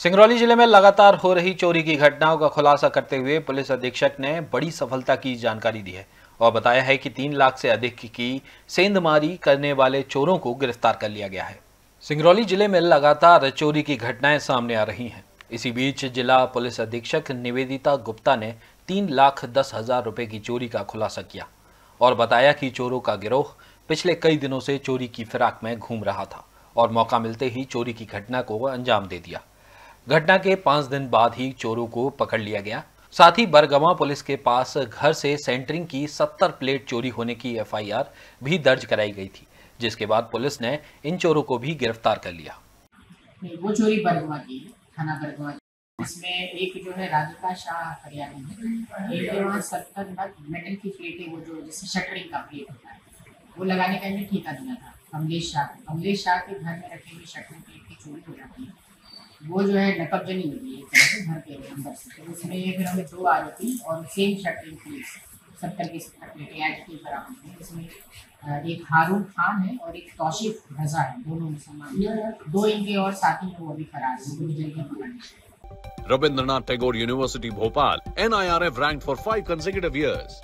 सिंगरौली जिले में लगातार हो रही चोरी की घटनाओं का खुलासा करते हुए पुलिस अधीक्षक ने बड़ी सफलता की जानकारी दी है और बताया है कि 3 लाख से अधिक की सेंधमारी करने वाले चोरों को गिरफ्तार कर लिया गया है। सिंगरौली जिले में लगातार चोरी की घटनाएं सामने आ रही हैं। इसी बीच जिला पुलिस अधीक्षक निवेदिता गुप्ता ने 3,10,000 रुपए की चोरी का खुलासा किया और बताया कि चोरों का गिरोह पिछले कई दिनों से चोरी की फिराक में घूम रहा था और मौका मिलते ही चोरी की घटना को अंजाम दे दिया। घटना के 5 दिन बाद ही चोरों को पकड़ लिया गया। साथ ही बरगवां पुलिस के पास घर से सेंटरिंग की 70 प्लेट चोरी होने की एफआईआर भी दर्ज कराई गई थी, जिसके बाद पुलिस ने इन चोरों को भी गिरफ्तार कर लिया। वो चोरी बरगवां की है, थाना बरगवां। इसमें एक जो है राधिका शाह हरियाणा में, एक वहाँ 70 मेटल की प्लेटें, वो जो जैसे शटरिंग का प्लेट होता है, वो लगाने का इन्हें ठेका दिया था कमलेश शाह के घर में रखे हुए शटरिंग प्लेट की चोरी हो जाती है। वो जो है नकबजनी होती है एक तरह से घर के अंदर से। तो उसमें फिर हमें 2 आरोपी और सेम शटरिंग प्लेट 70 की 70 प्लेटें ऐड की बराबर है। इसमें एक हारून खान है और एक तौशीफ रजा है, दोनों मुसलमान। 2 इनके और साथी को अभी फरार है, उनको जल्दी पकड़ना। Rabindranath Tagore University, Bhopal. NIRF ranked for 5 consecutive years.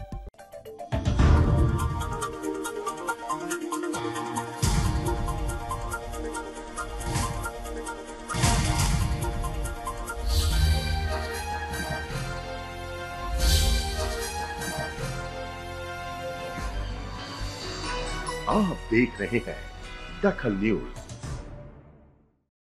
आप देख रहे हैं दखल न्यूज।